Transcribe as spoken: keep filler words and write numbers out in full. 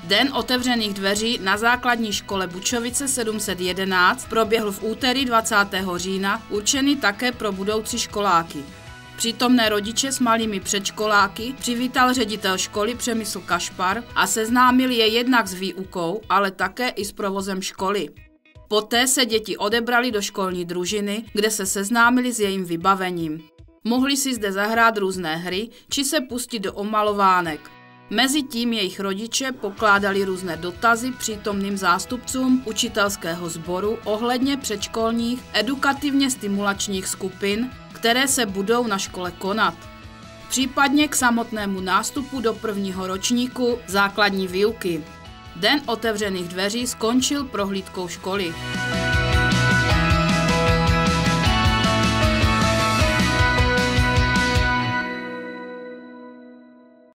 Den otevřených dveří na základní škole Bučovice sedm set jedenáct proběhl v úterý dvacátého října, určený také pro budoucí školáky. Přítomné rodiče s malými předškoláky přivítal ředitel školy Přemysl Kašpar a seznámil je jednak s výukou, ale také i s provozem školy. Poté se děti odebrali do školní družiny, kde se seznámili s jejím vybavením. Mohli si zde zahrát různé hry či se pustit do omalovánek. Mezitím jejich rodiče pokládali různé dotazy přítomným zástupcům učitelského sboru ohledně předškolních edukativně stimulačních skupin, které se budou na škole konat. Případně k samotnému nástupu do prvního ročníku základní výuky. Den otevřených dveří skončil prohlídkou školy.